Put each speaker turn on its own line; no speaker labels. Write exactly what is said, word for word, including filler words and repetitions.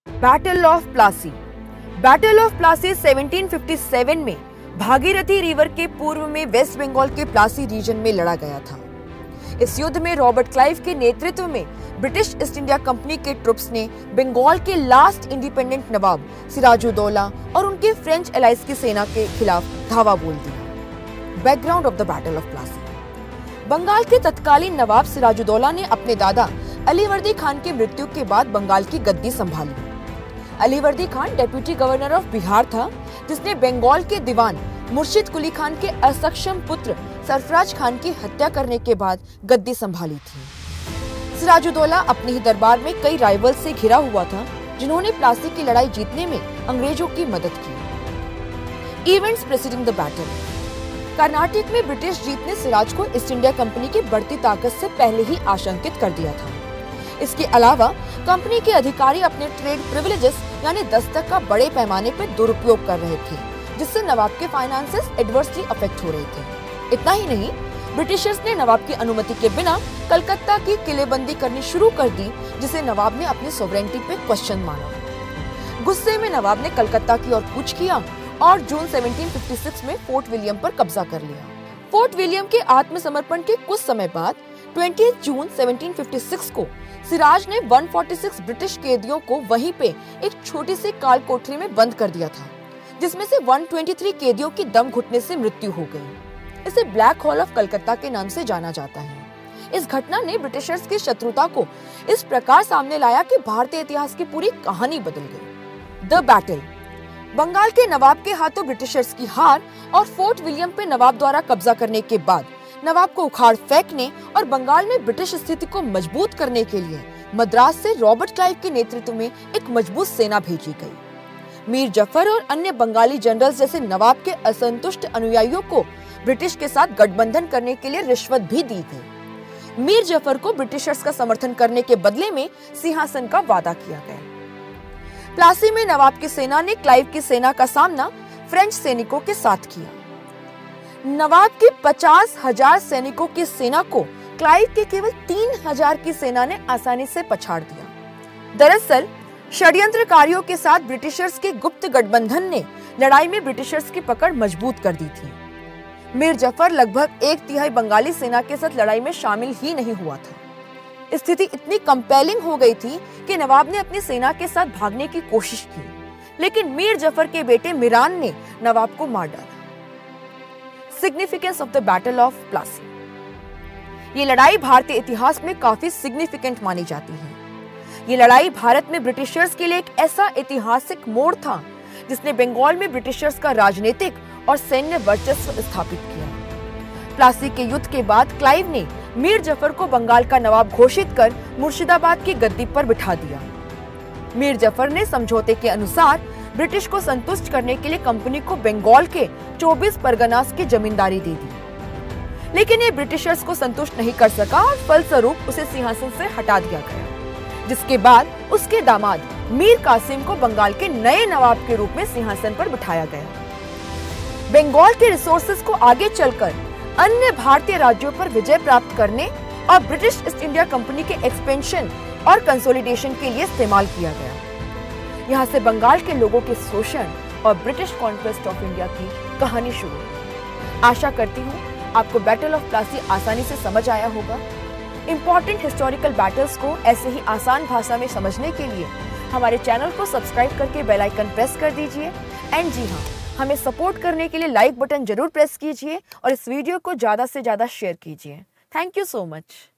Battle of Plassey. Battle of Plassey सत्रह सौ सत्तावन में भागीरथी रिवर के पूर्व में वेस्ट बंगाल के प्लासी रीजन में लड़ा गया था। इस युद्ध में रॉबर्ट क्लाइव के नेतृत्व में ब्रिटिश ईस्ट इंडिया कंपनी के ट्रुप्स ने बंगाल के लास्ट इंडिपेंडेंट नवाब सिराजुद्दौला और उनके फ्रेंच एलाइज की सेना के खिलाफ धावा बोल दिया। Background of the battle of Plassey. Bengal के तत्कालीन नवाब सिराजुद्दौला ने अपने दादा अलीवर्दी खान की मृत्यु के बाद बंगाल की गद्दी संभाली। Alivardi Khan deputy governor of Bihar था, जिसने बंगाल के दीवान मुर्शिद कुली खान के असक्षम पुत्र सरफराज खान की हत्या करने के बाद गद्दी संभाली थी। सिराजुद्दौला अपने ही दरबार में कई राइवल से घिरा हुआ था, जिन्होंने प्लासी की लड़ाई जीतने में अंग्रेजों की मदद की। Events preceding the battle. Carnatic में ब्रिटिश जीत ने सिराज को ईस्ट इंडिया कंपनी की बढ़ती ताकत से पहले ही आशंकित कर दिया था। इसके अलावा कंपनी के अधिकारी अपने ट्रेड प्रिविलेजेस यानी दस्तक का बड़े पैमाने पर दुरुपयोग कर रहे थे, जिससे नवाब के फाइनेंसेस एडवर्सली अफेक्ट हो रहे थे। इतना ही नहीं, ब्रिटिशर्स ने नवाब की अनुमति के बिना कलकत्ता की किलेबंदी करनी शुरू कर दी, जिसे नवाब ने अपनी सॉवरेनिटी पे क्वेश्चन माना। गुस्से में नवाब ने कलकत्ता की ओर कूच किया और जून सत्रह सौ छप्पन में फोर्ट विलियम पर कब्जा कर लिया। फोर्ट विलियम के आत्मसमर्पण के कुछ समय बाद बीस जून सत्रह सौ छप्पन को सिराज ने एक सौ छियालीस ब्रिटिश कैदियों को वहीं पे एक छोटी सी काल कोठरी में बंद कर दिया था, जिसमें से एक सौ तेईस कैदियों की दम घुटने से मृत्यु हो गई। इसे ब्लैक हॉल ऑफ कलकत्ता के नाम से जाना जाता है। इस घटना ने ब्रिटिशर्स की शत्रुता को इस प्रकार सामने लाया कि भारतीय इतिहास की पूरी कहानी बदल गई। The battle. बंगाल के नवाब के हाथों ब्रिटिशर्स की हार और फोर्ट विलियम पे नवाब द्वारा कब्जा करने के बाद नवाब को उखाड़ फेंकने और बंगाल में ब्रिटिश स्थिति को मजबूत करने के लिए मद्रास से रॉबर्ट क्लाइव के नेतृत्व में एक मजबूत सेना भेजी गई। मीर जफर और अन्य बंगाली जनरल्स जैसे नवाब के असंतुष्ट अनुयायियों को ब्रिटिश के साथ गठबंधन करने के लिए रिश्वत भी दी गई। मीर जफर को ब्रिटिशर्स का समर्थन करने के बदले में सिंहासन का वादा किया गया। प्लासी में नवाब की सेना ने क्लाइव की सेना का सामना फ्रेंच सैनिकों के साथ किया। नवाब की पचास हजार सैनिकों की सेना को क्लाइव के केवल तीन हजार की सेना ने आसानी से पछाड़ दिया। दरअसल षड्यंत्रकारियों के साथ ब्रिटिशर्स के गुप्त गठबंधन ने लड़ाई में ब्रिटिशर्स की पकड़ मजबूत कर दी थी। मीर जफर लगभग एक तिहाई बंगाली सेना के साथ लड़ाई में शामिल ही नहीं हुआ था। स्थिति इतनी कंपेलिंग हो गई थी कि नवाब ने अपनी सेना के साथ भागने की कोशिश की, लेकिन मीर जफर के बेटे मिरान ने नवाब को मार डाला। Significance of the battle of Plassey. ये लड़ाई भारतीय इतिहास में काफी सिग्निफिकेंट मानी जाती है। ये लड़ाई भारत में ब्रिटिशर्स के लिए एक ऐसा ऐतिहासिक मोड़ था, जिसने बंगाल में ब्रिटिशर्स का राजनीतिक और सैन्य वर्चस्व स्थापित किया। प्लासी के युद्ध के बाद क्लाइव ने मीर जफर को बंगाल का नवाब घोषित कर मुर्शिदाबाद की गद्दी पर बिठा दिया। मीर जफर ने समझौते के अनुसार ब्रिटिश को संतुष्ट करने के लिए कंपनी को बंगाल के चौबीस परगनास की जमींदारी दे दी, लेकिन ये ब्रिटिशर्स को संतुष्ट नहीं कर सका और फलस्वरूप उसे सिंहासन से हटा दिया गया, जिसके बाद उसके दामाद मीर कासिम को बंगाल के नए नवाब के रूप में सिंहासन पर बिठाया गया। बंगाल के रिसोर्सेज को आगे चलकर अन्य भारतीय राज्यों पर विजय प्राप्त करने और ब्रिटिश ईस्ट इंडिया कंपनी के एक्सपेंशन और कंसोलिडेशन के लिए इस्तेमाल किया गया। यहाँ से बंगाल के लोगों के शोषण और ब्रिटिश कॉन्क्वेस्ट ऑफ इंडिया की कहानी शुरू हुई। आशा करती हूँ आपको बैटल ऑफ प्लासी आसानी से समझ आया होगा। इम्पोर्टेंट हिस्टोरिकल बैटल्स को ऐसे ही आसान भाषा में समझने के लिए हमारे चैनल को सब्सक्राइब करके बेल आइकन प्रेस कर दीजिए। एंड जी हाँ, हमें सपोर्ट करने के लिए लाइक बटन जरूर प्रेस कीजिए और इस वीडियो को ज्यादा से ज्यादा शेयर कीजिए। Thank you so much.